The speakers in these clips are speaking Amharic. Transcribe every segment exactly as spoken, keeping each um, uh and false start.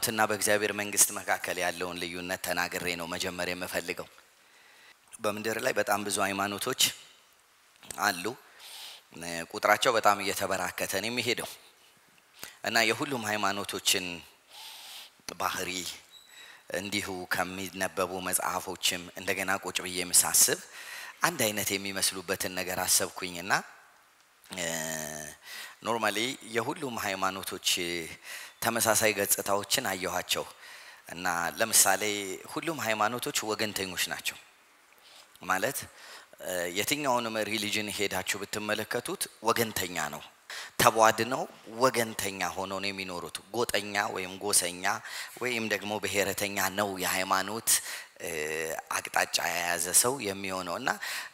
በሃይማኖትና በእግዚአብሔር መንግስት መካከል ያለውን ልዩነት ተናግሬ ነው መጀመር የምፈልገው። በመንደር ላይ በጣም ብዙ ሃይማኖቶች አሉ። ቁጥራቸው በጣም እየተበራከተ ነው የሚሄደው እና የሁሉም ሃይማኖቶችን ባህሪ እንዲሁ ከሚነበቡ መጽሐፎችም እንደገና ቁጭ ብዬ መሳሰብ አንድ አይነት የሚመስሉበትን ነገር አሰብኩኝና ኖርማሊ የሁሉም ሃይማኖቶች ተመሳሳይ ገጽታዎችን አየኋቸው እና ለምሳሌ ሁሉም ሃይማኖቶች ወገንተኞች ናቸው ማለት የትኛውንም ሪሊጅን ሄዳችሁ ብትመለከቱት ወገንተኛ ነው ተቧድነው ወገንተኛ ሆነው ነው የሚኖሩት ጎጠኛ ወይም ጎሰኛ ወይም ደግሞ ብሔረተኛ ነው የሃይማኖት አቅጣጫ የያዘ ሰው የሚሆነውና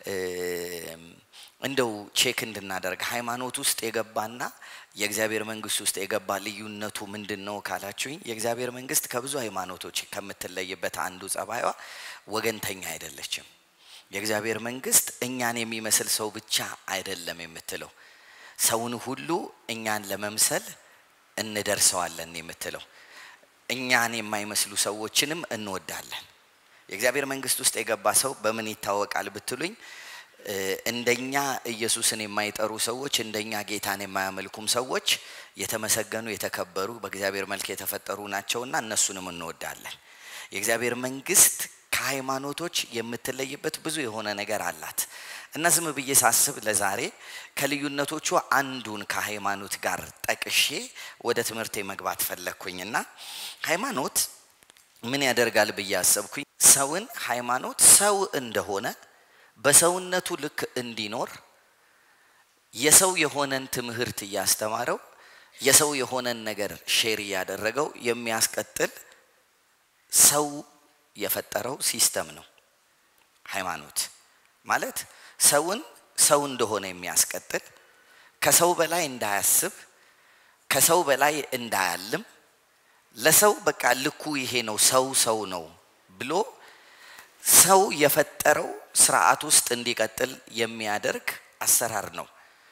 እንደው ቼክ እንድናደርግ ሃይማኖት ውስጥ የገባና የእግዚአብሔር መንግስት ውስጥ የገባ ልዩነቱ ምንድነው ካላችሁኝ የእግዚአብሔር መንግስት ከብዙ ሃይማኖቶች ከምትለይበት አንዱ ጸባይዋ ወገንተኛ አይደለችም የእግዚአብሔር መንግስት እኛን የሚመስል ሰው ብቻ አይደለም የምትለው ሰውን ሁሉ እኛን ለመምሰል እንደርሰዋለን የምትለው እኛን የማይመስሉ ሰዎችንም እንወዳለን የእግዚአብሔር መንግስት ውስጥ የገባ ሰው በምን ይታወቃል ብትሉኝ እንደኛ ኢየሱስን የማይጠሩ ሰዎች እንደኛ ጌታን የማያመልኩም ሰዎች የተመሰገኑ የተከበሩ በእግዚአብሔር መልክ የተፈጠሩ ናቸውና እነሱንም እንወዳለን የእግዚአብሔር መንግስት ከሃይማኖቶች የምትለይበት ብዙ የሆነ ነገር አላት እና ዝም ብዬ ሳስብ ለዛሬ ከልዩነቶቹ አንዱን ከሃይማኖት ጋር ጠቅሼ ወደ ትምህርቴ መግባት ፈለኩኝና ሃይማኖት ምን ያደርጋል ብዬ አሰብኩኝ ሰውን ሃይማኖት ሰው እንደሆነ በሰውነቱ ልክ እንዲኖር የሰው የሆነን ትምህርት ያስተማረው የሰው የሆነን ነገር ሼር ያደረገው የሚያስቀጥል ሰው የፈጠረው ሲስተም ነው ሃይማኖት ማለት ሰውን ሰው እንደሆነ የሚያስቀጥል ከሰው በላይ እንዳያስብ ከሰው በላይ እንዳያልም ለሰው በቃ ልኩ ይሄ ነው ሰው ሰው ነው ብሎ ሰው የፈጠረው ስርዓት ውስጥ እንዲቀጥል የሚያደርግ አሰራር ነው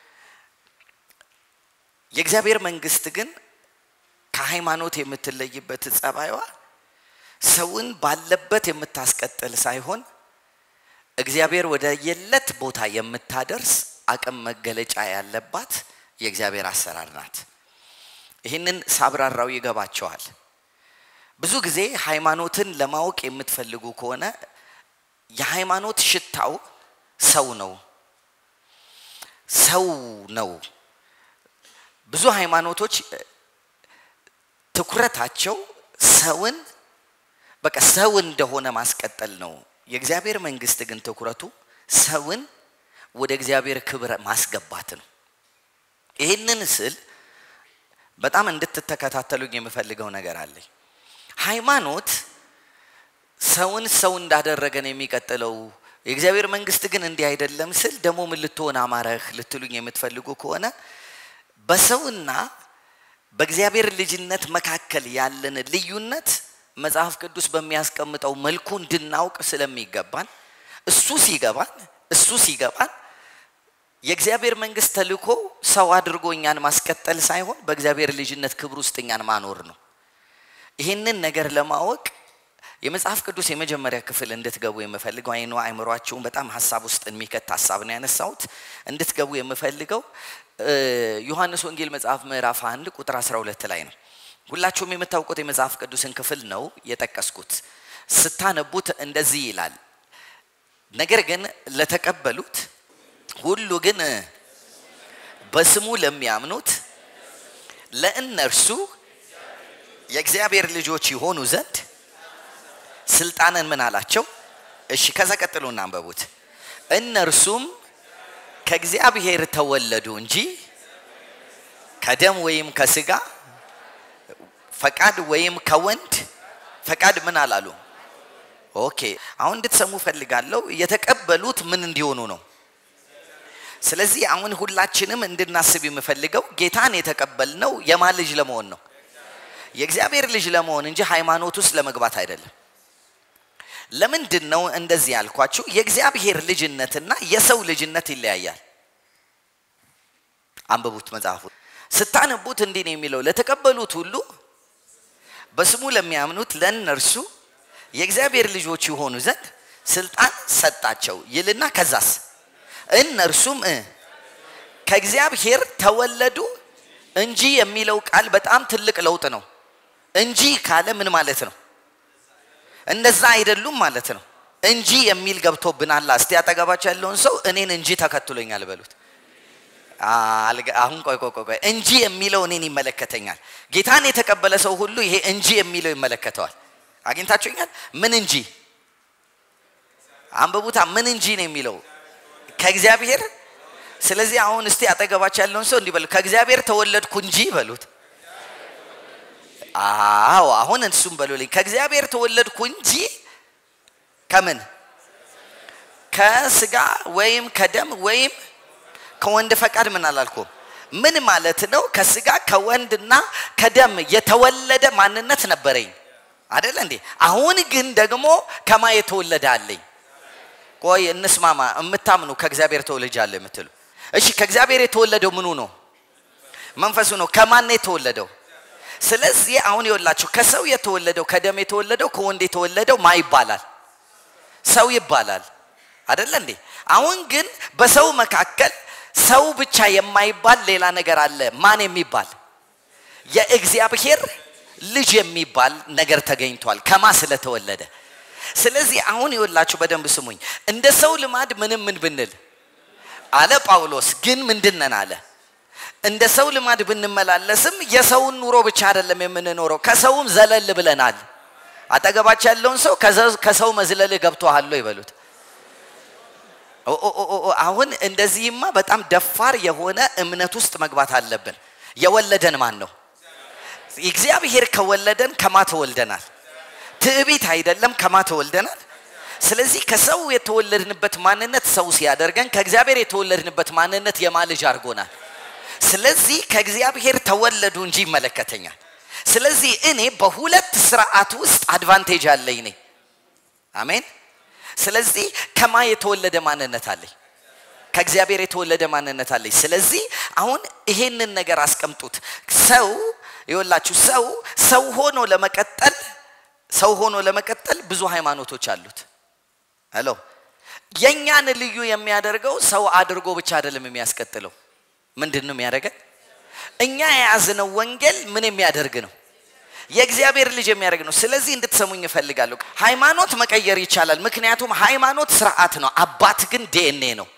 የእግዚአብሔር መንግስት ግን ከሃይማኖት የምትለይበት ጸባይዋ ሰውን ባለበት የምታስቀጥል ሳይሆን እግዚአብሔር ወደ የለት ቦታ የምታደርስ አቅም መገለጫ ያለባት የእግዚአብሔር አሰራር ናት ይሄንን ሳብራራው ይገባቸዋል ብዙ ጊዜ ሃይማኖትን ለማወቅ የምትፈልጉ ከሆነ የሃይማኖት ሽታው ሰው ነው ሰው ነው ብዙ ሃይማኖቶች ትኩረታቸው ሰውን በቃ ሰው እንደሆነ ማስቀጠል ነው የእግዚአብሔር መንግስት ግን ትኩረቱ ሰውን ወደ እግዚአብሔር ክብር ማስገባት ነው ይሄንን ስል በጣም እንድትተከታተሉኝ የምፈልገው ነገር አለኝ ሃይማኖት ሰውን ሰው እንዳደረገን የሚቀጥለው የእግዚአብሔር መንግስት ግን እንዲህ አይደለም ስል ደሞ ምን ልትሆን አማረህ ልትሉኝ የምትፈልጉ ከሆነ በሰውና በእግዚአብሔር ልጅነት መካከል ያለን ልዩነት መጽሐፍ ቅዱስ በሚያስቀምጠው መልኩ እንድናውቅ ስለሚገባን እሱ ሲገባን እሱ ሲገባን የእግዚአብሔር መንግስት ተልኮ ሰው አድርጎኛን ማስቀጠል ሳይሆን በእግዚአብሔር ልጅነት ክብር ውስጥ እኛን ማኖር ነው ይሄንን ነገር ለማወቅ የመጽሐፍ ቅዱስ የመጀመሪያ ክፍል እንድትገቡ የምፈልገው አይኑ አይምሮአችሁን በጣም ሐሳብ ውስጥ የሚከት ሐሳብ ነው ያነሳውት እንድትገቡ የምፈልገው ዮሐንስ ወንጌል መጽሐፍ ምዕራፍ አንድ ቁጥር አስራ ሁለት ላይ ነው ሁላችሁም የምታውቁት የመጽሐፍ ቅዱስን ክፍል ነው የጠቀስኩት ስታነቡት እንደዚህ ይላል ነገር ግን ለተቀበሉት ሁሉ ግን በስሙ ለሚያምኑት ለእነርሱ የእግዚአብሔር ልጆች ይሆኑ ዘንድ ስልጣንን ምን አላቸው እሺ ከዛ ቀጥሉና አንበቡት እነርሱም ከእግዚአብሔር ተወለዱ እንጂ ከደም ወይም ከስጋ ፈቃድ ወይም ከወንድ ፈቃድ ምን አላሉ ኦኬ አሁን እንድትሰሙ ፈልጋለሁ የተቀበሉት ምን እንዲሆኑ ነው ስለዚህ አሁን ሁላችንም እንድናስብ የምፈልገው ጌታን የተቀበልነው የማን ልጅ ለመሆን ነው የእግዚአብሔር ልጅ ለመሆን እንጂ ሃይማኖት ውስጥ ለመግባት አይደለም ለምንድነው እንደዚህ ያልኳችሁ የእግዚአብሔር ልጅነትና የሰው ልጅነት ይለያያል አንበቡት መጽሐፉ ስታነቡት እንዲህ ነው የሚለው ለተቀበሉት ሁሉ በስሙ ለሚያምኑት ለነርሱ የእግዚአብሔር ልጆች ይሆኑ ዘንድ ስልጣን ሰጣቸው ይልና ከዛስ እነርሱም ከእግዚአብሔር ተወለዱ እንጂ የሚለው ቃል በጣም ትልቅ ለውጥ ነው እንጂ ካለ ምን ማለት ነው እንደዛ አይደሉም ማለት ነው እንጂ የሚል ገብቶብናል እስቲ አጠገባቸው ያለውን ሰው እኔን እንጂ ተከትሎኛል በሉት አሁን ቆይ ቆይ ቆይ እንጂ የሚለው እኔን ይመለከተኛል ጌታን የተቀበለ ሰው ሁሉ ይሄ እንጂ የሚለው ይመለከተዋል አግኝታችሁኛል ምን እንጂ አንበቡታ ምን እንጂ ነው የሚለው ከእግዚአብሔር ስለዚህ አሁን እስቲ አጠገባቸው ያለውን ሰው እንዲበሉ ከእግዚአብሔር ተወለድኩ እንጂ በሉት አዎ አሁን እንሱም በሉልኝ ከእግዚአብሔር ተወለድኩ እንጂ ከምን ከስጋ ወይም ከደም ወይም ከወንድ ፈቃድ ምን አላልኩም ምን ማለት ነው ከስጋ ከወንድና ከደም የተወለደ ማንነት ነበረኝ አይደል እንዴ አሁን ግን ደግሞ ከማ የተወለደ አለኝ ቆይ እንስማማ እምታምኑ ከእግዚአብሔር ተወልጃለሁ የምትሉ እሺ ከእግዚአብሔር የተወለደው ምኑ ነው መንፈሱ ነው ከማን የተወለደው ስለዚህ አሁን ይወላችሁ ከሰው የተወለደው ከደም የተወለደው ከወንድ የተወለደው ማ ይባላል ሰው ይባላል አይደል እንዴ አሁን ግን በሰው መካከል ሰው ብቻ የማይባል ሌላ ነገር አለ ማን የሚባል የእግዚአብሔር ልጅ የሚባል ነገር ተገኝቷል ከማ ስለተወለደ ስለዚህ አሁን ይወላችሁ በደንብ ስሙኝ እንደ ሰው ልማድ ምንም ምን ብንል አለ ጳውሎስ ግን ምንድነን አለ እንደ ሰው ልማድ ብንመላለስም የሰውን ኑሮ ብቻ አይደለም የምንኖረው ከሰውም ዘለል ብለናል አጠገባቸው ያለውን ሰው ከሰው መዝለል ገብቷል ይበሉት ኦ ኦ ኦ አሁን እንደዚህማ በጣም ደፋር የሆነ እምነት ውስጥ መግባት አለብን የወለደን ማን ነው እግዚአብሔር ከወለደን ከማ ተወልደናል ትዕቢት አይደለም ከማ ተወልደናል ስለዚህ ከሰው የተወለድንበት ማንነት ሰው ሲያደርገን ከእግዚአብሔር የተወለድንበት ማንነት የማልጅ አርጎናል ስለዚህ ከእግዚአብሔር ተወለዱ እንጂ ይመለከተኛል ስለዚህ እኔ በሁለት ስርዓት ውስጥ አድቫንቴጅ አለኝ ነኝ አሜን ስለዚህ ከማ የተወለደ ማንነት አለኝ ከእግዚአብሔር የተወለደ ማንነት አለኝ ስለዚህ አሁን ይሄንን ነገር አስቀምጡት ሰው ይወላችሁ ሰው ሰው ሆኖ ለመቀጠል ሰው ሆኖ ለመቀጠል ብዙ ሃይማኖቶች አሉት ሄሎ የኛን ልዩ የሚያደርገው ሰው አድርጎ ብቻ አይደለም የሚያስቀጥለው ምንድነው የሚያደርገው እኛ የያዝነው ወንጌል ምን የሚያደርግ ነው የእግዚአብሔር ልጅ የሚያደርግ ነው ስለዚህ እንድትሰሙኝ እፈልጋለሁ ሃይማኖት መቀየር ይቻላል ምክንያቱም ሃይማኖት ስርዓት ነው አባት ግን ዲኤንኤ ነው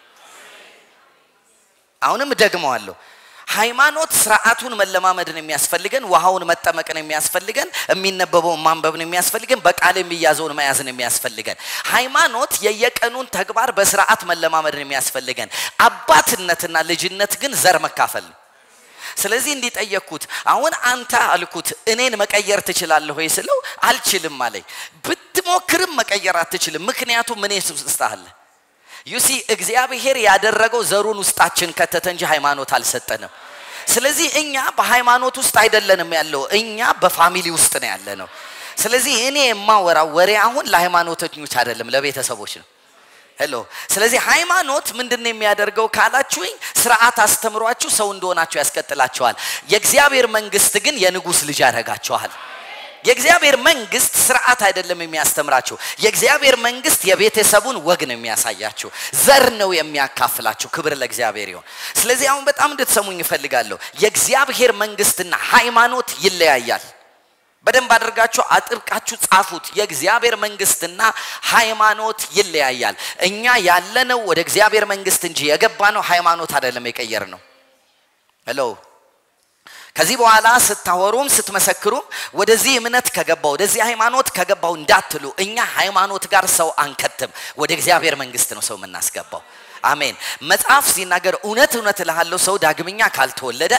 አሁንም ደግመዋለሁ ሃይማኖት ስርዓቱን መለማመድ ነው የሚያስፈልገን ውሃውን መጠመቅ ነው የሚያስፈልገን የሚነበበው ማንበብ ነው የሚያስፈልገን በቃል የሚያዘውን መያዝ ነው የሚያስፈልገን ሃይማኖት የየቀኑን ተግባር በስርዓት መለማመድ ነው የሚያስፈልገን አባትነትና ልጅነት ግን ዘር መካፈል ነው ስለዚህ እንዲጠየቁት አሁን አንተ አልኩት እኔን መቀየር ትችላለህ ወይ ስለው አልችልም አለኝ ብትሞክርም መቀየር አትችልም ምክንያቱም ምን ይስስታል ዩሲ እግዚአብሔር ያደረገው ዘሩን ውስጣችን ከተተ እንጂ ሃይማኖት አልሰጠንም ስለዚህ እኛ በሃይማኖት ውስጥ አይደለንም ያለው እኛ በፋሚሊ ውስጥ ነው ያለነው ስለዚህ እኔ የማወራው ወሬ አሁን ለሃይማኖተኞች አይደለም ለቤተሰቦች ነው ሄሎ ስለዚህ ሃይማኖት ምንድነው የሚያደርገው ካላችሁኝ ስርዓት አስተምሯችሁ ሰው እንደሆናችሁ ያስቀጥላችኋል የእግዚአብሔር መንግስት ግን የንጉስ ልጅ ያደርጋችኋል የእግዚአብሔር መንግስት ስርዓት አይደለም የሚያስተምራችሁ የእግዚአብሔር መንግስት የቤተሰቡን ወግ ነው የሚያሳያችሁ ዘር ነው የሚያካፍላችሁ ክብር ለእግዚአብሔር ይሁን ስለዚህ አሁን በጣም እንድትሰሙኝ እፈልጋለሁ የእግዚአብሔር መንግስትና ሃይማኖት ይለያያል በደንብ አድርጋችሁ አጥብቃችሁ ጻፉት የእግዚአብሔር መንግስትና ሃይማኖት ይለያያል እኛ ያለነው ወደ እግዚአብሔር መንግስት እንጂ የገባነው ሃይማኖት አይደለም የቀየርነው ሄሎ ከዚህ በኋላ ስታወሩም ስትመሰክሩም ወደዚህ እምነት ከገባው ወደዚህ ሃይማኖት ከገባው እንዳትሉ እኛ ሃይማኖት ጋር ሰው አንከተም ወደ እግዚአብሔር መንግስት ነው ሰው የምናስገባው አሜን መጽሐፍ ሲናገር እውነት እውነት ለሃለው ሰው ዳግመኛ ካልተወለደ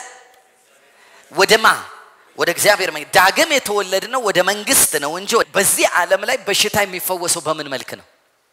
ወደማ ወደ እግዚአብሔር መንግስት ዳግም የተወለድነው ወደ መንግስት ነው እንጂ በዚህ ዓለም ላይ በሽታ የሚፈወሰው በምን መልክ ነው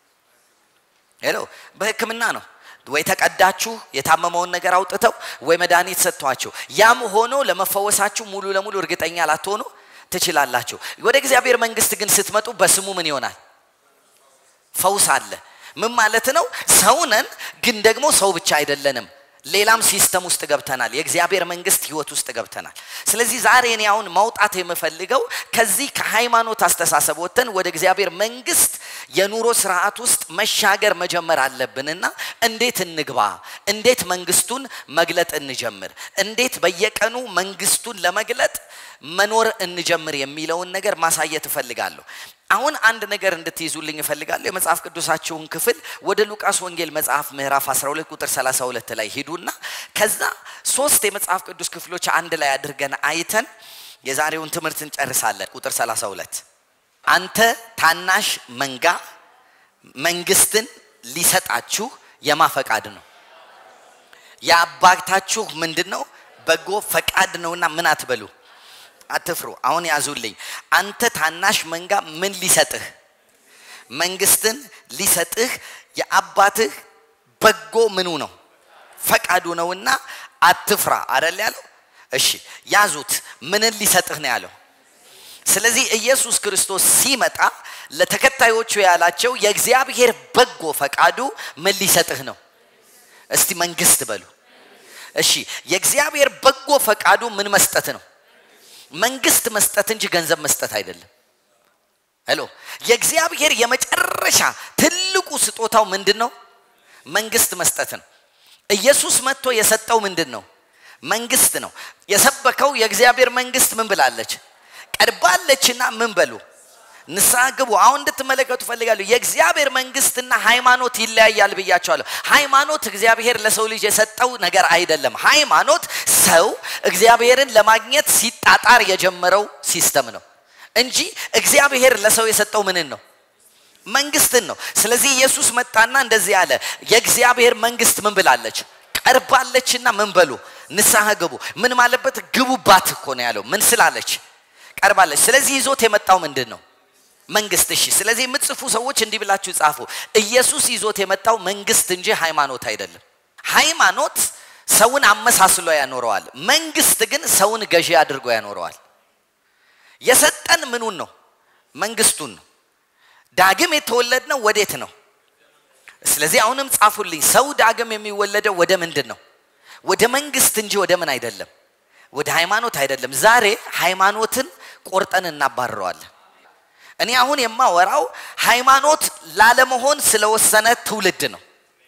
ሄሎ በህክምና ነው ወይ ተቀዳችሁ የታመመውን ነገር አውጥተው ወይ መድኃኒት ሰጥቷችሁ ያም ሆኖ ለመፈወሳችሁ ሙሉ ለሙሉ እርግጠኛ ላትሆኑ ትችላላችሁ ወደ እግዚአብሔር መንግስት ግን ስትመጡ በስሙ ምን ይሆናል ፈውስ አለ ምን ማለት ነው ሰውነን ግን ደግሞ ሰው ብቻ አይደለንም ሌላም ሲስተም ውስጥ ገብተናል የእግዚአብሔር መንግስት ህይወት ውስጥ ገብተናል ስለዚህ ዛሬ እኔ አሁን ማውጣት የምፈልገው ከዚህ ከሃይማኖት አስተሳሰብ ወጥተን ወደ እግዚአብሔር መንግስት የኑሮ ስርዓት ውስጥ መሻገር መጀመር አለብንና እንዴት እንግባ እንዴት መንግስቱን መግለጥ እንጀምር እንዴት በየቀኑ መንግስቱን ለመግለጥ መኖር እንጀምር የሚለውን ነገር ማሳየት እፈልጋለሁ አሁን አንድ ነገር እንድትይዙልኝ እፈልጋለሁ የመጽሐፍ ቅዱሳችሁን ክፍል ወደ ሉቃስ ወንጌል መጽሐፍ ምዕራፍ አስራ ሁለት ቁጥር ሰላሳ ሁለት ላይ ሄዱና ከዛ ሶስት የመጽሐፍ ቅዱስ ክፍሎች አንድ ላይ አድርገን አይተን የዛሬውን ትምህርት እንጨርሳለን ቁጥር ሰላሳ ሁለት አንተ ታናሽ መንጋ መንግስትን ሊሰጣችሁ የማፈቃድ ነው ያባታችሁ ምንድነው በጎ ፈቃድ ነውና ምን አትበሉ አትፍሩ አሁን ያዙልኝ አንተ ታናሽ መንጋ ምን ሊሰጥህ መንግስትን ሊሰጥህ የአባትህ በጎ ምኑ ነው ፈቃዱ ነውና አትፍራ አይደል ያለው እሺ ያዙት ምንን ሊሰጥህ ነው ያለው ስለዚህ ኢየሱስ ክርስቶስ ሲመጣ ለተከታዮቹ ያላቸው የእግዚአብሔር በጎ ፈቃዱ ምን ሊሰጥህ ነው እስቲ መንግስት በሉ እሺ የእግዚአብሔር በጎ ፈቃዱ ምን መስጠት ነው መንግስት መስጠት እንጂ ገንዘብ መስጠት አይደለም ሄሎ የእግዚአብሔር የመጨረሻ ትልቁ ስጦታው ምንድነው መንግስት መስጠት ነው ኢየሱስ መጥቶ የሰጠው ምንድነው መንግስት ነው የሰበከው የእግዚአብሔር መንግስት ምን ብላለች ቀርባለችና ምን በሉ ንስሐ ግቡ አሁን እንድትመለከቱ ፈልጋለሁ የእግዚአብሔር መንግስትና ሃይማኖት ይለያያል ብያቸዋለሁ ሃይማኖት እግዚአብሔር ለሰው ልጅ የሰጠው ነገር አይደለም ሃይማኖት ሰው እግዚአብሔርን ለማግኘት ሲጣጣር የጀመረው ሲስተም ነው እንጂ እግዚአብሔር ለሰው የሰጠው ምንን ነው መንግስትን ነው ስለዚህ ኢየሱስ መጣና እንደዚህ ያለ የእግዚአብሔር መንግስት ምን ብላለች ቀርባለችና ምን በሉ ንስሐ ግቡ ምን ማለበት ግቡባት እኮ ነው ያለው ምን ስላለች ቀርባለች ስለዚህ ይዞት የመጣው ምንድነው መንግስት እሺ ስለዚህ የምትጽፉ ሰዎች እንዲህ ብላችሁ ጻፉ ኢየሱስ ይዞት የመጣው መንግስት እንጂ ሃይማኖት አይደለም ሃይማኖት ሰውን አመሳስሎ ያኖረዋል መንግስት ግን ሰውን ገዢ አድርጎ ያኖረዋል የሰጠን ምኑን ነው መንግስቱን ነው ዳግም የተወለድነው ወዴት ነው ስለዚህ አሁንም ጻፉልኝ ሰው ዳግም የሚወለደው ወደ ምንድነው ወደ መንግስት እንጂ ወደ ምን አይደለም ወደ ሃይማኖት አይደለም ዛሬ ሃይማኖትን ቆርጠን እናባረዋለን እኔ አሁን የማወራው ሃይማኖት ላለመሆን ስለወሰነ ትውልድ ነው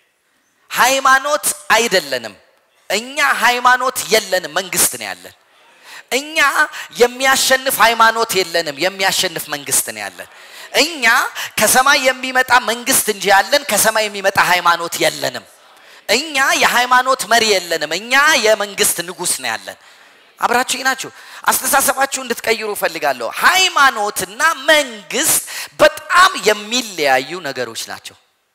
ሃይማኖት አይደለንም እኛ ሃይማኖት የለንም መንግስት ነው ያለን እኛ የሚያሸንፍ ሃይማኖት የለንም የሚያሸንፍ መንግስት ነው ያለን እኛ ከሰማይ የሚመጣ መንግስት እንጂ ያለን ከሰማይ የሚመጣ ሃይማኖት የለንም እኛ የሃይማኖት መሪ የለንም እኛ የመንግስት ንጉስ ነው ያለን አብራችሁ ናችሁ አስተሳሰባችሁ እንድትቀይሩ ፈልጋለሁ ሃይማኖትና መንግስት በጣም የሚለያዩ ነገሮች ናቸው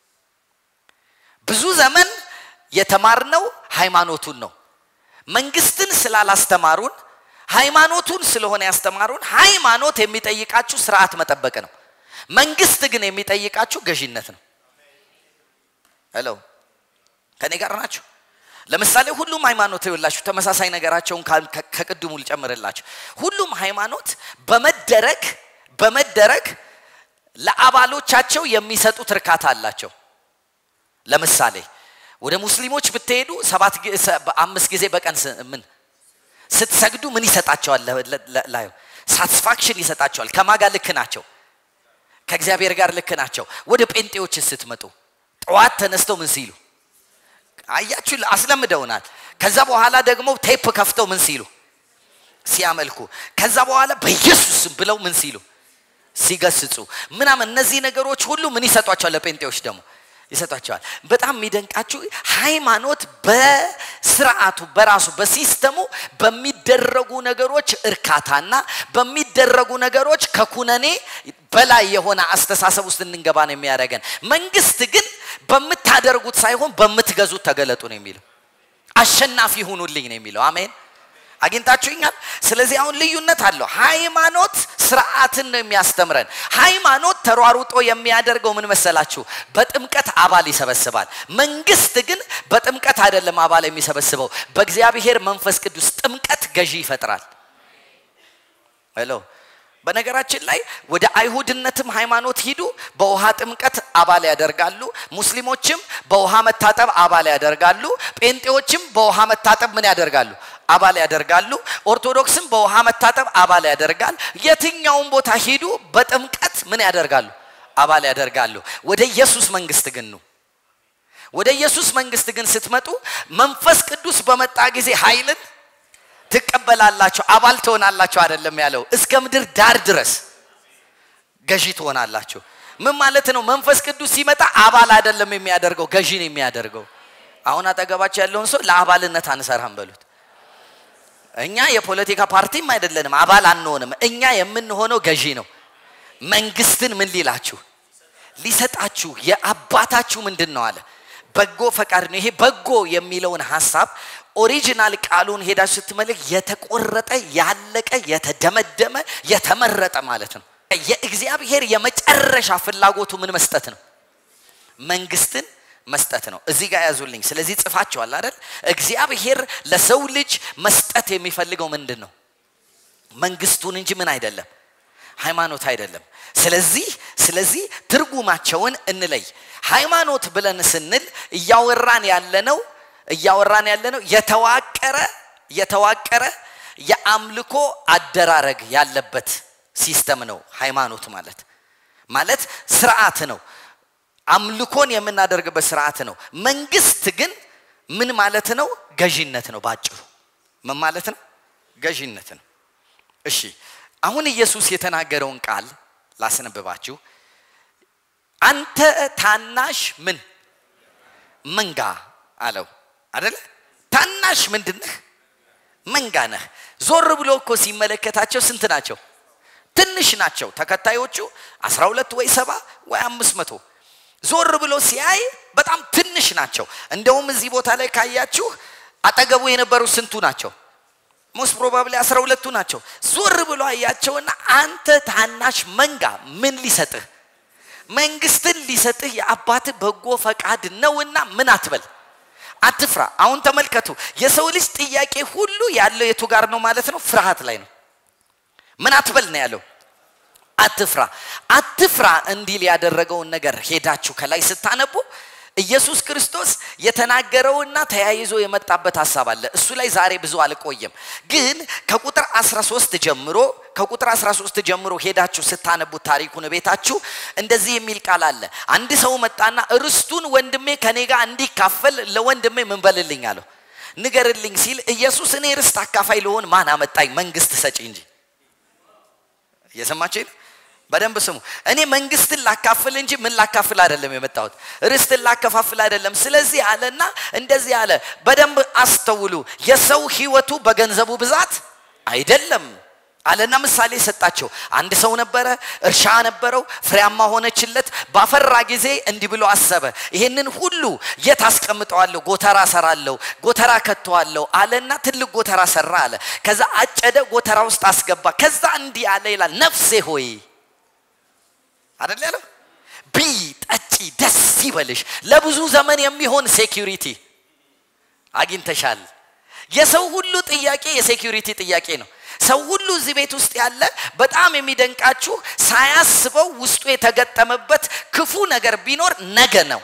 ብዙ ዘመን የተማርነው ሃይማኖቱን ነው መንግስትን ስላላስተማሩን ሃይማኖቱን ስለሆነ ያስተማሩን ሃይማኖት የሚጠይቃችሁ ስርዓት መጠበቅ ነው መንግስት ግን የሚጠይቃችሁ ገዢነት ነው ሄሎ ከኔ ጋር ናችሁ ለምሳሌ ሁሉም ሃይማኖት ይወላችሁ ተመሳሳይ ነገራቸውን ከቅድሙ ልጨምርላችሁ ሁሉም ሃይማኖት በመደረግ በመደረግ ለአባሎቻቸው የሚሰጡት እርካታ አላቸው ለምሳሌ ወደ ሙስሊሞች ብትሄዱ ሰባት አምስት ጊዜ በቀን ምን ስትሰግዱ ምን ይሰጣቸዋል ላይ ሳቲስፋክሽን ይሰጣቸዋል ከማጋ ልክ ናቸው ከእግዚአብሔር ጋር ልክ ናቸው ወደ ጴንጤዎች ስትመጡ ጠዋት ተነስተው ምን ሲሉ አያችሁ አስለምደውናል ከዛ በኋላ ደግሞ ቴፕ ከፍተው ምን ሲሉ ሲያመልኩ ከዛ በኋላ በኢየሱስ ብለው ምን ሲሉ ሲገስጹ ምናምን እነዚህ ነገሮች ሁሉ ምን ይሰጧቸዋል ለጴንጤዎች ደግሞ ይሰጣቸዋል በጣም የሚደንቃችሁ ሃይማኖት በስርዓቱ በራሱ በሲስተሙ በሚደረጉ ነገሮች እርካታና በሚደረጉ ነገሮች ከኩነኔ በላይ የሆነ አስተሳሰብ ውስጥ እንንገባ ነው የሚያደርገን መንግስት ግን በመታደርጉት ሳይሆን በመትገዙት ተገለጡ ነው የሚለው አሸናፊ ሆኑልኝ ነው የሚለው አሜን አግኝታችሁኛል ስለዚህ አሁን ልዩነት አለው ሃይማኖት ስርዓትን ነው የሚያስተምረን ሃይማኖት ተሯሩጦ የሚያደርገው ምን መሰላችሁ በጥምቀት አባል ይሰበስባል መንግስት ግን በጥምቀት አይደለም አባል የሚሰበስበው በእግዚአብሔር መንፈስ ቅዱስ ጥምቀት ገዢ ይፈጥራል ሄሎ በነገራችን ላይ ወደ አይሁድነትም ሃይማኖት ሂዱ በውሃ ጥምቀት አባል ያደርጋሉ ሙስሊሞችም በውሃ መታጠብ አባል ያደርጋሉ ጴንጤዎችም በውሃ መታጠብ ምን ያደርጋሉ አባል ያደርጋሉ ኦርቶዶክስም በውሃ መታጠብ አባል ያደርጋል የትኛውም ቦታ ሂዱ በጥምቀት ምን ያደርጋሉ አባል ያደርጋሉ ወደ ኢየሱስ መንግስት ግን ነው ወደ ኢየሱስ መንግስት ግን ስትመጡ መንፈስ ቅዱስ በመጣ ጊዜ ኃይልን ትቀበላላችሁ አባል ትሆናላችሁ አይደለም ያለው እስከ ምድር ዳር ድረስ ገዢ ትሆናላችሁ ምን ማለት ነው መንፈስ ቅዱስ ሲመጣ አባል አይደለም የሚያደርገው ገዢ ነው የሚያደርገው አሁን አጠገባችሁ ያለውን ሰው ለአባልነት አንሰራም በሉት እኛ የፖለቲካ ፓርቲም አይደለንም አባል አንሆንም እኛ የምንሆነው ገዢ ነው መንግስትን ምን ሊላችሁ ሊሰጣችሁ የአባታችሁ ምንድነው አለ በጎ ፈቃድ ነው ይሄ በጎ የሚለውን ሐሳብ ኦሪጂናል ቃሉን ሄዳችሁ ስትመልክ የተቆረጠ ያለቀ የተደመደመ የተመረጠ ማለት ነው የእግዚአብሔር የመጨረሻ ፍላጎቱ ምን መስጠት ነው መንግስትን መስጠት ነው እዚህ ጋር ያዙልኝ ስለዚህ ጽፋችኋል አይደል እግዚአብሔር ለሰው ልጅ መስጠት የሚፈልገው ምንድነው መንግስቱን እንጂ ምን አይደለም ሃይማኖት አይደለም ስለዚህ ስለዚህ ትርጉማቸውን እንለይ ሃይማኖት ብለን ስንል ያወራን ያለነው ያወራን ያለነው የተዋቀረ የተዋቀረ የአምልኮ አደራረግ ያለበት ሲስተም ነው ሃይማኖት ማለት ማለት ስርዓት ነው አምልኮን የምናደርግበት ስርዓት ነው መንግስት ግን ምን ማለት ነው ገዢነት ነው ባጭሩ ምን ማለት ነው ገዢነት ነው እሺ አሁን ኢየሱስ የተናገረውን ቃል ላስነብባችሁ አንተ ታናሽ ምን መንጋ አለው አይደል ታናሽ ምንድነህ መንጋ ነህ ዞር ብሎ እኮ ሲመለከታቸው ስንት ናቸው ትንሽ ናቸው ተከታዮቹ አስራ ሁለት ወይ ሰባ ወይ አምስት መቶ ዞር ብሎ ሲያይ በጣም ትንሽ ናቸው እንደውም እዚህ ቦታ ላይ ካያችሁ አጠገቡ የነበሩ ስንቱ ናቸው most probably አስራ ሁለቱ ናቸው ዞር ብሎ አያቸውና አንተ ታናሽ መንጋ ምን ሊሰጥህ መንግስትን ሊሰጥህ የአባት በጎ ፈቃድ ነውና ምን አትበል አትፍራ አሁን ተመልከቱ የሰው ልጅ ጥያቄ ሁሉ ያለው የቱ ጋር ነው ማለት ነው ፍርሃት ላይ ነው ምን አትበል ነው ያለው አትፍራ አትፍራ እንዲል ያደረገውን ነገር ሄዳችሁ ከላይ ስታነቡ ኢየሱስ ክርስቶስ የተናገረውና ተያይዞ የመጣበት ሐሳብ አለ እሱ ላይ ዛሬ ብዙ አልቆየም ግን ከቁጥር አስራ ሶስት ጀምሮ ከቁጥር አስራ ሶስት ጀምሮ ሄዳችሁ ስታነቡ ታሪኩን ቤታችሁ እንደዚህ የሚል ቃል አለ አንድ ሰው መጣና ርስቱን ወንድሜ ከኔ ጋር እንዲካፈል ለወንድሜ ምን በልልኝ አለው ንገርልኝ ሲል ኢየሱስ እኔ ርስት አካፋይ ልሆን ማን አመጣኝ መንግስት ሰጪ እንጂ የሰማችሁ በደንብ ስሙ እኔ መንግስትን ላካፍል እንጂ ምን ላካፍል አይደለም የመጣሁት ርስትን ላከፋፍል አይደለም ስለዚህ አለና እንደዚህ አለ በደንብ አስተውሉ የሰው ህይወቱ በገንዘቡ ብዛት አይደለም አለና ምሳሌ ሰጣቸው አንድ ሰው ነበረ እርሻ ነበረው ፍሬያማ ሆነችለት ባፈራ ጊዜ እንዲህ ብሎ አሰበ ይሄንን ሁሉ የታስቀምጠዋለሁ ጎተራ ሰራለሁ ጎተራ ከተዋለሁ አለና ትልቅ ጎተራ ሰራ አለ ከዛ አጨደ ጎተራ ውስጥ አስገባ ከዛ እንዲህ አለ ይላል ነፍሴ ሆይ አይደል ያለው ቢ ጠጪ ደስ ይበልሽ ለብዙ ዘመን የሚሆን ሴኩሪቲ አግኝተሻል የሰው ሁሉ ጥያቄ የሴኩሪቲ ጥያቄ ነው ሰው ሁሉ እዚህ ቤት ውስጥ ያለ በጣም የሚደንቃችሁ ሳያስበው ውስጡ የተገጠመበት ክፉ ነገር ቢኖር ነገ ነው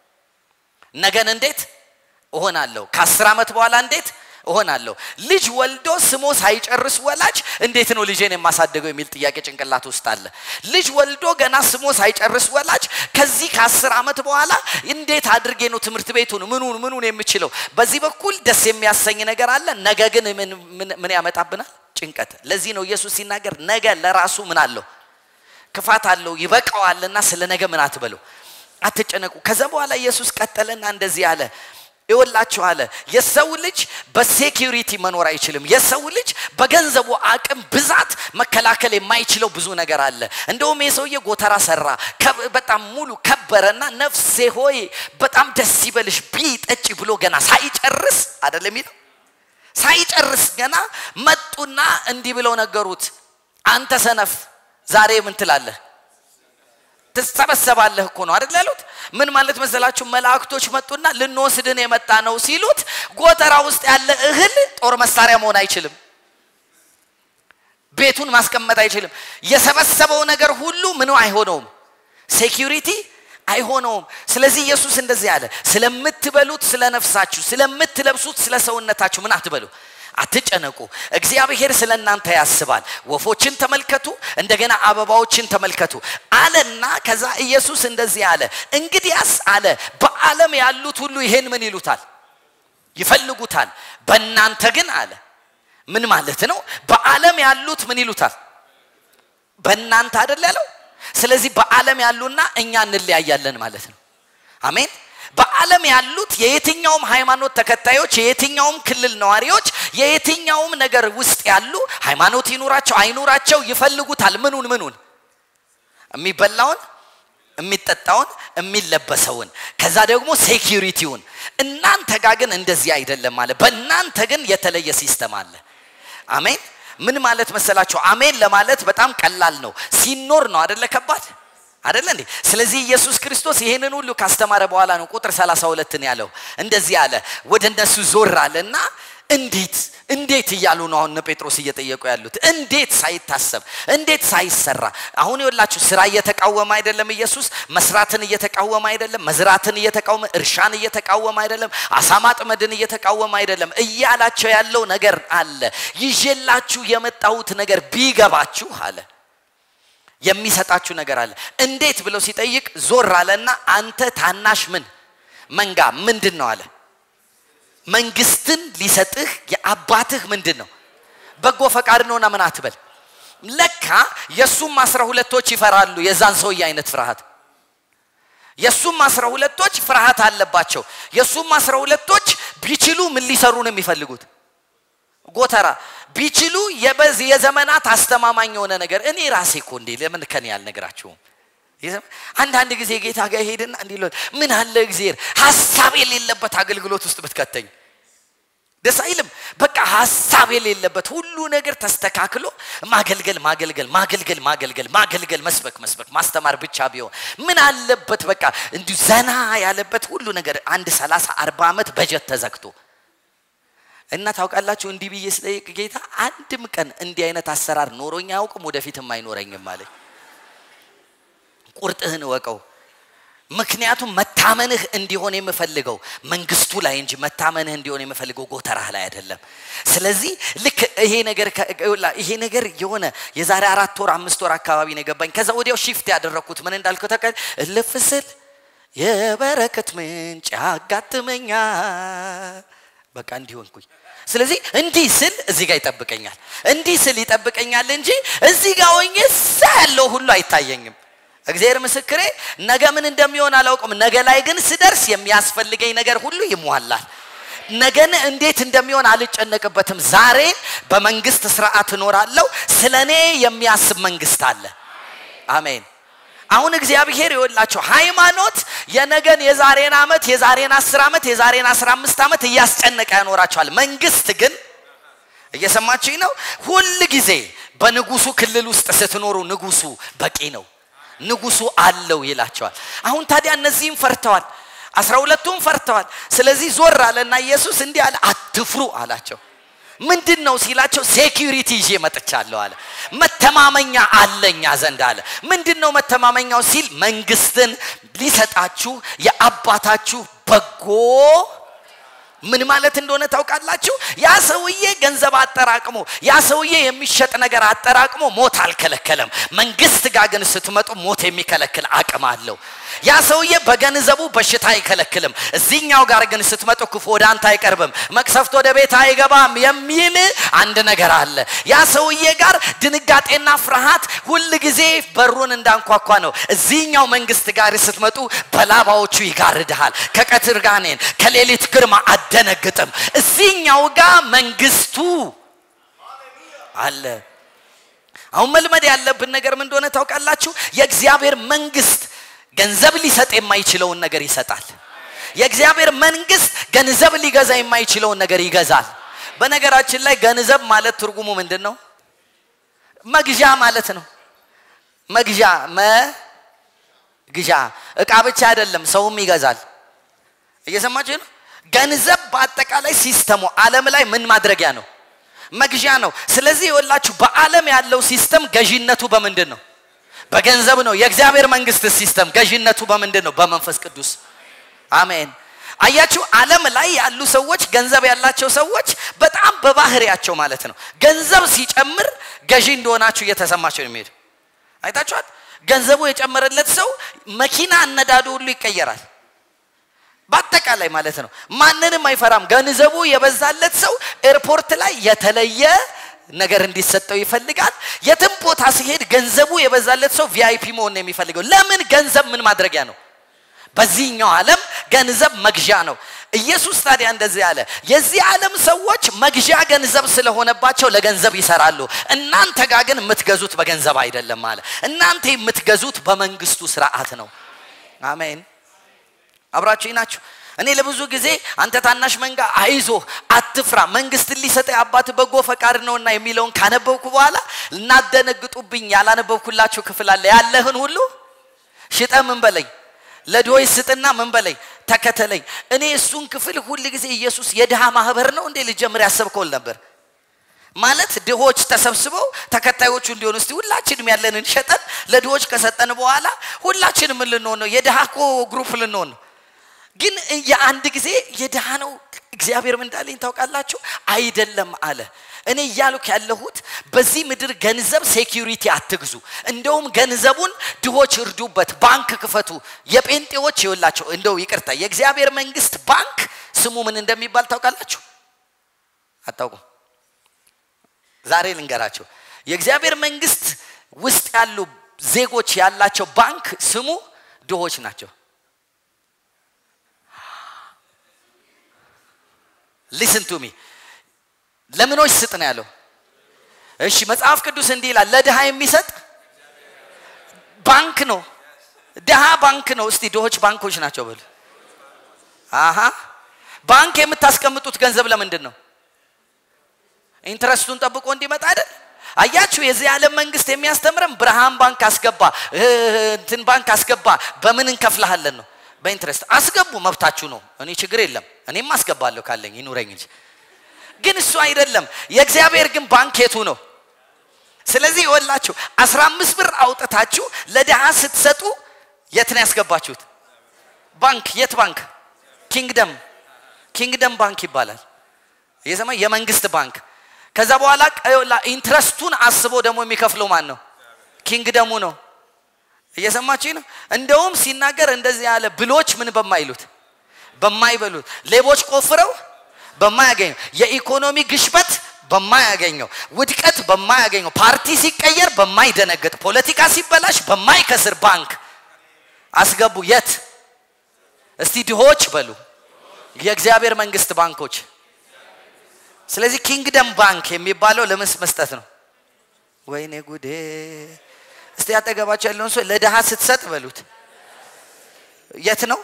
ነገን እንዴት እሆናለሁ ከአስር አመት በኋላ እንዴት እሆናለሁ ልጅ ወልዶ ስሞ ሳይጨርስ ወላጅ እንዴት ነው ልጄን የማሳደገው የሚል ጥያቄ ጭንቅላት ውስጥ አለ ልጅ ወልዶ ገና ስሞ ሳይጨርስ ወላጅ ከዚህ ከአስር አመት በኋላ እንዴት አድርጌ ነው ትምህርት ቤቱን ምኑን ምኑን የምችለው በዚህ በኩል ደስ የሚያሰኝ ነገር አለ ነገ ግን ምን ምን ያመጣብናል ጭንቀት ለዚህ ነው ኢየሱስ ሲናገር ነገ ለራሱ ምን አለው ክፋት አለው ይበቃዋልና ስለ ነገ ምን አትበሉ አትጨነቁ ከዛ በኋላ ኢየሱስ ቀጠለና እንደዚህ አለ ይወላችሁ አለ የሰው ልጅ በሴኩሪቲ መኖር አይችልም የሰው ልጅ በገንዘቡ አቅም ብዛት መከላከል የማይችለው ብዙ ነገር አለ እንደውም የሰውዬ ጎተራ ሰራ በጣም ሙሉ ከበረና ነፍሴ ሆይ በጣም ደስ ይበልሽ ቢ ጠጪ ብሎ ገና ሳይጨርስ አይደለም ይለው ሳይጨርስ ገና መጡና እንዲህ ብለው ነገሩት አንተ ሰነፍ ዛሬ ምን ትላለህ ተሰበሰባለህ እኮ ነው አይደል ያሉት ምን ማለት መሰላችሁ መላእክቶች መጡና ልንወስድን የመጣ ነው ሲሉት ጎተራ ውስጥ ያለ እህል ጦር መሳሪያ መሆን አይችልም ቤቱን ማስቀመጥ አይችልም የሰበሰበው ነገር ሁሉ ምኑ አይሆነውም ሴኩሪቲ አይሆነውም ስለዚህ ኢየሱስ እንደዚህ ያለ ስለምትበሉት ስለነፍሳችሁ ስለምትለብሱት ስለሰውነታችሁ ምን አትበሉ አትጨነቁ እግዚአብሔር ስለናንተ ያስባል ወፎችን ተመልከቱ እንደገና አበባዎችን ተመልከቱ አለና ከዛ ኢየሱስ እንደዚህ ያለ እንግዲያስ አለ በዓለም ያሉት ሁሉ ይሄን ምን ይሉታል ይፈልጉታል በእናንተ ግን አለ ምን ማለት ነው በዓለም ያሉት ምን ይሉታል በእናንተ አይደል ያለው ስለዚህ በዓለም ያሉና እኛ እንለያያለን ማለት ነው አሜን በዓለም ያሉት የየትኛውም ሃይማኖት ተከታዮች የየትኛውም ክልል ነዋሪዎች የየትኛውም ነገር ውስጥ ያሉ ሃይማኖት ይኑራቸው አይኑራቸው ይፈልጉታል ምኑን ምኑን የሚበላውን የሚጠጣውን የሚለበሰውን ከዛ ደግሞ ሴኩሪቲውን እናንተ ጋር ግን እንደዚህ አይደለም ማለት በእናንተ ግን የተለየ ሲስተም አለ አሜን ምን ማለት መሰላችሁ አሜን ለማለት በጣም ቀላል ነው ሲኖር ነው አይደለ ከባድ አይደለ እንዴ ስለዚህ ኢየሱስ ክርስቶስ ይሄንን ሁሉ ካስተማረ በኋላ ነው ቁጥር ሰላሳ ሁለት ነው ያለው እንደዚህ ያለ ወደ እነሱ ዞር አለና እንዴት እንዴት ይያሉ ነው አሁን ጴጥሮስ እየጠየቁ ያሉት እንዴት ሳይታሰብ እንዴት ሳይሰራ አሁን ይወላችሁ ስራ እየተቃወመ አይደለም ኢየሱስ መስራትን እየተቃወመ አይደለም መዝራትን እየተቃወመ እርሻን እየተቃወመ አይደለም አሳማጥመድን እየተቃወመ አይደለም እያላቸው ያለው ነገር አለ ይዤላችሁ የመጣሁት ነገር ቢገባችሁ አለ የሚሰጣችሁ ነገር አለ እንዴት ብሎ ሲጠይቅ ዞር አለና አንተ ታናሽ ምን መንጋ ምንድነው አለ መንግስትን ሊሰጥህ የአባትህ ምንድነው በጎ ፈቃድ ነውና ምን አትበል ለካ የሱም አስራ ሁለቶች ይፈራሉ የዛን ሰውዬ አይነት ፍርሃት የሱም አስራ ሁለቶች ፍርሃት አለባቸው የሱም አስራ ሁለቶች ቢችሉ ምን ሊሰሩ ነው የሚፈልጉት ጎተራ ቢችሉ የበዝ የዘመናት አስተማማኝ የሆነ ነገር እኔ ራሴ እኮ እንዴ ለምን ከኔ ያልነግራችሁ አንድ አንድ ጊዜ ጌታ ጋር ሄድና እንዲለው ምን አለ እግዚአብሔር ሐሳብ የሌለበት አገልግሎት ውስጥ ብትከተኝ ደስ አይልም በቃ ሐሳብ የሌለበት ሁሉ ነገር ተስተካክሎ ማገልገል ማገልገል ማገልገል ማገልገል ማገልገል መስበክ መስበክ ማስተማር ብቻ ቢሆን ምን አለበት በቃ እንዲሁ ዘና ያለበት ሁሉ ነገር አንድ ሰላሳ አርባ አመት በጀት ተዘግቶ እና ታውቃላችሁ እንዲህ ብዬ ስለይቅ ጌታ አንድም ቀን እንዲህ አይነት አሰራር ኖሮኛ ያውቅም ወደፊትም አይኖረኝም ማለት ቁርጥህን ወቀው ምክንያቱም መታመንህ እንዲሆን የምፈልገው መንግስቱ ላይ እንጂ መታመንህ እንዲሆን የምፈልገው ጎተራህ ላይ አይደለም ስለዚህ ልክ ይሄ ነገር ይሄ ነገር የሆነ የዛሬ አራት ወር አምስት ወር አካባቢ ነው ገባኝ ከዛ ወዲያው ሺፍት ያደረኩት ምን እንዳልከው ተቀል ለፍስል የበረከት ምንጭ ያጋጥመኛ በቃ እንዲሆንኩኝ ስለዚህ እንዲህ ስል እዚህ ጋር ይጠብቀኛል እንዲህ ስል ይጠብቀኛል እንጂ እዚህ ጋር ሆኜ ሳለው ሁሉ አይታየኝም እግዚአብሔር ምስክሬ ነገ ምን እንደሚሆን አላውቅም ነገ ላይ ግን ስደርስ የሚያስፈልገኝ ነገር ሁሉ ይሟላል ነገን እንዴት እንደሚሆን አልጨነቅበትም ዛሬ በመንግስት ስርዓት እኖራለሁ ስለኔ የሚያስብ መንግስት አለ አሜን አሁን እግዚአብሔር ይወላችሁ ሃይማኖት የነገን የዛሬን አመት የዛሬን አስር አመት የዛሬን አስራ አምስት አመት ያስጨነቀ ያኖራቸዋል መንግስት ግን እየሰማችሁኝ ነው ሁሉ ጊዜ በንጉሱ ክልል ውስጥ ስትኖሩ ንጉሱ በቂ ነው ንጉሱ አለው ይላቸዋል አሁን ታዲያ እነዚህም ፈርተዋል አስራ ሁለቱም ፈርተዋል ስለዚህ ዞር አለና ኢየሱስ እንዲህ አለ አትፍሩ አላቸው ምንድነው ሲላቸው ሴኩሪቲ ይዤ መጥቻለሁ አለ መተማመኛ አለኛ ዘንድ አለ ምንድነው መተማመኛው ሲል መንግስትን ሊሰጣችሁ የአባታችሁ በጎ ምን ማለት እንደሆነ ታውቃላችሁ ያ ሰውዬ ገንዘብ አጠራቅሞ ያ ሰውዬ የሚሸጥ ነገር አጠራቅሞ ሞት አልከለከለም መንግስት ጋር ግን ስትመጡ ሞት የሚከለክል አቅም አለው ያ ሰውዬ በገንዘቡ በሽታ አይከለክልም እዚህኛው ጋር ግን ስትመጡ ክፉ ወደ አንተ አይቀርብም መቅሰፍት ወደ ቤት አይገባም የሚል አንድ ነገር አለ ያ ሰውዬ ጋር ድንጋጤና ፍርሃት ሁሉ ጊዜ በሩን እንዳንኳኳ ነው እዚህኛው መንግስት ጋር ስትመጡ በላባዎቹ ይጋርዳል ከቀትር ጋር ነን ከሌሊት ግርማ አደነግጥም እዚህኛው ጋር መንግስቱ አለ አሁን መልመድ ያለብን ነገር ምን እንደሆነ ታውቃላችሁ የእግዚአብሔር መንግስት ገንዘብ ሊሰጥ የማይችለውን ነገር ይሰጣል የእግዚአብሔር መንግስት ገንዘብ ሊገዛ የማይችለውን ነገር ይገዛል በነገራችን ላይ ገንዘብ ማለት ትርጉሙ ምንድነው መግዣ ማለት ነው መግዣ መግዣ እቃ ብቻ አይደለም ሰውም ይገዛል እየሰማችሁ ነው ገንዘብ በአጠቃላይ ሲስተሙ ዓለም ላይ ምን ማድረጊያ ነው መግዣ ነው ስለዚህ ይወላችሁ በዓለም ያለው ሲስተም ገዢነቱ በመንደን ነው በገንዘብ ነው የእግዚአብሔር መንግስት ሲስተም ገዢነቱ በመንደን ነው በመንፈስ ቅዱስ አሜን አያችሁ ዓለም ላይ ያሉ ሰዎች ገንዘብ ያላቸው ሰዎች በጣም በባህሪያቸው ማለት ነው ገንዘብ ሲጨምር ገዢ እንደሆናችሁ እየተሰማቸው ነው የሚሄድ አይታችኋል ገንዘቡ የጨመረለት ሰው መኪና አነዳዱ ሁሉ ይቀየራል በአጠቃላይ ማለት ነው ማንንም አይፈራም ገንዘቡ የበዛለት ሰው ኤርፖርት ላይ የተለየ ነገር እንዲሰጠው ይፈልጋል የትም ቦታ ሲሄድ ገንዘቡ የበዛለት ሰው ቪአይፒ መሆን ነው የሚፈልገው ለምን ገንዘብ ምን ማድረጊያ ነው በዚህኛው ዓለም ገንዘብ መግዣ ነው ኢየሱስ ታዲያ እንደዚህ ያለ የዚህ ዓለም ሰዎች መግዣ ገንዘብ ስለሆነባቸው ለገንዘብ ይሰራሉ እናንተ ጋር ግን የምትገዙት በገንዘብ አይደለም ማለት እናንተ የምትገዙት በመንግስቱ ስርዓት ነው አሜን አብራችሁ ናችሁ እኔ ለብዙ ጊዜ አንተ ታናሽ መንጋ አይዞ አትፍራ መንግስት ሊሰጠ አባት በጎ ፈቃድ ነውና የሚለውን ካነበብኩ በኋላ እናደነግጡብኝ ያላነበብኩላችሁ ክፍል አለ ያለህን ሁሉ ሽጠ ምን በለኝ ለዶይ ስጥና ምን በለኝ ተከተለኝ እኔ እሱን ክፍል ሁሉ ጊዜ ኢየሱስ የድሃ ማህበር ነው እንዴ ልጀምር ያሰብከው ነበር ማለት ድሆች ተሰብስበው ተከታዮቹ እንዲሆኑ እስቲ ሁላችንም ያለንን ሸጠን ለድሆች ከሰጠን በኋላ ሁላችንም ምን ልንሆን ነው የድሃኮ ግሩፕ ልንሆን ነው ግን የአንድ ጊዜ የድሃ ነው እግዚአብሔር ምን እንዳለኝ ታውቃላችሁ አይደለም አለ እኔ ያሉክ ያለሁት በዚህ ምድር ገንዘብ ሴኩሪቲ አትግዙ እንደውም ገንዘቡን ድሆች እርዱበት ባንክ ክፈቱ የጴንጤዎች ይወላቸው እንደው ይቅርታ የእግዚአብሔር መንግስት ባንክ ስሙ ምን እንደሚባል ታውቃላችሁ አታውቁ ዛሬ ልንገራችሁ የእግዚአብሔር መንግስት ውስጥ ያሉ ዜጎች ያላቸው ባንክ ስሙ ድሆች ናቸው listen to me ለምኖች ስጥ ነው ያለው እሺ መጽሐፍ ቅዱስ እንዲህ ይላል ለድሃ የሚሰጥ ባንክ ነው ድሃ ባንክ ነው እስቲ ድሆች ባንኮች ናቸው በል አሃ ባንክ የምታስቀምጡት ገንዘብ ለምንድን ነው ኢንትረስቱን ጠብቆ እንዲመጣ አይደል አያችሁ የዚህ ዓለም መንግስት የሚያስተምረን ብርሃን ባንክ አስገባ እንትን ባንክ አስገባ በምን እንከፍልሃለን ነው በኢንትረስት አስገቡ መብታችሁ ነው እኔ ችግር የለም እኔም አስገባለሁ ካለኝ ይኑረኝ እንጂ ግን እሱ አይደለም የእግዚአብሔር ግን ባንክ የቱ ነው ስለዚህ ይወላችሁ አስራ አምስት ብር አውጣታችሁ ለድሃ ስትሰጡ የት ነው ያስገባችሁት ባንክ የት ባንክ ኪንግደም ኪንግደም ባንክ ይባላል የሰማ የመንግስት ባንክ ከዛ በኋላ ኢንትረስቱን አስቦ ደግሞ የሚከፍለው ማን ነው ኪንግደሙ ነው እየሰማችሁ ነው እንደውም ሲናገር እንደዚህ ያለ ብሎች ምን በማይሉት በማይበሉት ሌቦች ቆፍረው በማያገኙ የኢኮኖሚ ግሽበት በማያገኘው ውድቀት በማያገኘው ፓርቲ ሲቀየር በማይደነገጥ ፖለቲካ ሲበላሽ በማይከስር ባንክ አስገቡ የት እስቲ ድሆች በሉ የእግዚአብሔር መንግስት ባንኮች ስለዚህ ኪንግደም ባንክ የሚባለው ለምስ መስጠት ነው ወይኔ ጉዴ እስቲ ያጠገባችሁ ያለውን ሰው ለድሃ ስትሰጥ በሉት የት ነው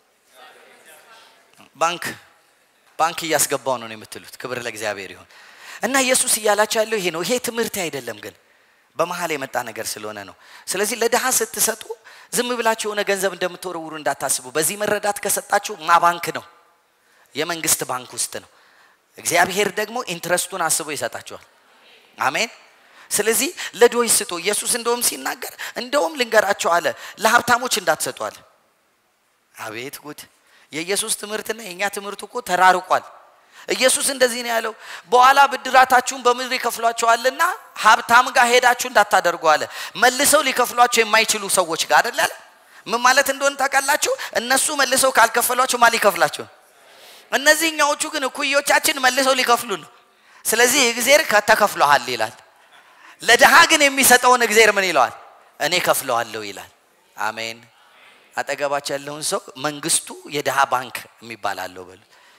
ባንክ ባንክ ያስገባው ነው የምትሉት ክብር ለእግዚአብሔር ይሁን እና ኢየሱስ ይያላችሁ ያለው ይሄ ነው ይሄ ትምህርት አይደለም ግን በመሐል የመጣ ነገር ስለሆነ ነው ስለዚህ ለድሃ ስትሰጡ ዝም ብላችሁ ሆነ ገንዘብ እንደምትወረውሩ እንዳታስቡ በዚህ መረዳት ከሰጣችሁ ማ ባንክ ነው የመንግስት ባንክ ውስጥ ነው እግዚአብሔር ደግሞ ኢንትረስቱን አስቦ ይሰጣችኋል አሜን ስለዚህ ለድሆች ስጡ ኢየሱስ እንደውም ሲናገር እንደውም ልንገራችሁ አለ ለሀብታሞች እንዳትሰጡ አለ አቤት ጉድ የኢየሱስ ትምህርትና የኛ ትምህርት እኮ ተራርቋል ኢየሱስ እንደዚህ ነው ያለው በኋላ ብድራታችሁን በምድር ይከፍሏቸዋልና ሀብታም ጋር ሄዳችሁ እንዳታደርጉ አለ መልሰው ሊከፍሏቸው የማይችሉ ሰዎች ጋር አይደል ምን ማለት እንደሆነ ታውቃላችሁ እነሱ መልሰው ካልከፈሏቸው ማን ይከፍላቸው እነዚህኛዎቹ ግን ኩዮቻችን መልሰው ሊከፍሉ ነው ስለዚህ እግዚአብሔር ከተከፍሏል ይላል ለድሃ ግን የሚሰጠውን እግዚአብሔር ምን ይለዋል እኔ ከፍለዋለሁ ይላል አሜን አጠገባችሁ ያለውን ሰው መንግስቱ የድሃ ባንክ የሚባላለው በሉ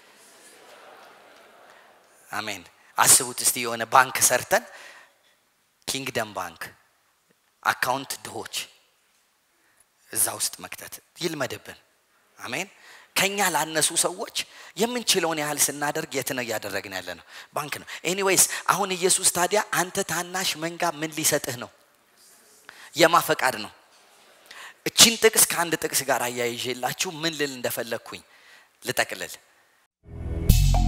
አሜን አስቡት እስቲ የሆነ ባንክ ሰርተን ኪንግደም ባንክ አካውንት ድሆች እዛ ውስጥ መክተት ይልመደብን አሜን ከኛ ላነሱ ሰዎች የምንችለውን ያህል ስናደርግ የት ነው ያደረግን ያለ ነው ባንክ ነው ኤኒዌይስ አሁን ኢየሱስ ታዲያ አንተ ታናሽ መንጋ ምን ሊሰጥህ ነው የማፈቃድ ነው እቺን ጥቅስ ከአንድ ጥቅስ ጋር አያይዤላችሁ ምን ልል እንደፈለኩኝ ልጠቅልል